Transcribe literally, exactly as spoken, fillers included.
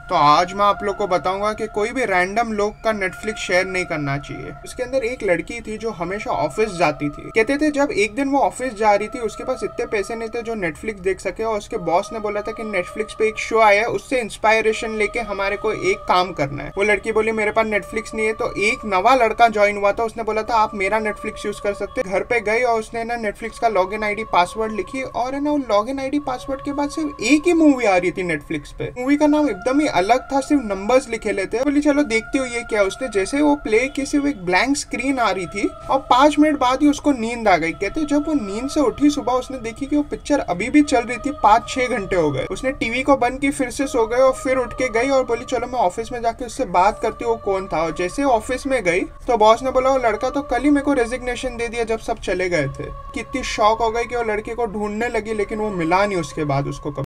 तो आज मैं आप लोग को बताऊंगा कि कोई भी रैंडम लोग का नेटफ्लिक्स शेयर नहीं करना चाहिए। उसके अंदर एक लड़की थी जो हमेशा ऑफिस जाती थी। कहते थे जब एक दिन वो ऑफिस जा रही थी उसके पास इतने पैसे नहीं थे जो नेटफ्लिक्स देख सके, और उसके बॉस ने बोला था कि नेटफ्लिक्स पे एक शो आया है, उससे इंस्पायरेशन लेके हमारे को एक काम करना है। वो लड़की बोली मेरे पास नेटफ्लिक्स नहीं है। तो एक नवा लड़का ज्वाइन हुआ था, उसने बोला था आप मेरा नेटफ्लिक्स यूज कर सकते। घर पे गई और उसने ना नेटफ्लिक्स का लॉग इन आई डी पासवर्ड लिखी, और है ना वो लॉग इन आई डी पासवर्ड के बाद सिर्फ एक ही मूवी आ रही थी नेटफ्लिक्स पे। मूवी का नाम एकदम ही अलग था, सिर्फ नंबर्स लिखे लेते। बोली चलो देखती हूँ ये क्या। उसने जैसे वो प्ले की सिर्फ एक ब्लैंक स्क्रीन आ रही थी और पांच मिनट बाद ही उसको नींद आ गई। कहते जब वो नींद से उठी सुबह उसने देखी कि वो पिक्चर अभी भी चल रही थी, पांच छह घंटे हो गए। उसने टीवी को बंद की, फिर से सो गए और फिर उठ के गई और बोली चलो मैं ऑफिस में जाके उससे बात करती हूँ कौन था। और जैसे ऑफिस में गई तो बॉस ने बोला वो लड़का तो कल ही मेरे को रेजिग्नेशन दे दिया जब सब चले गए थे। कितनी शॉक हो गई कि वो लड़के को ढूंढने लगी, लेकिन वो मिला नहीं उसके बाद उसको।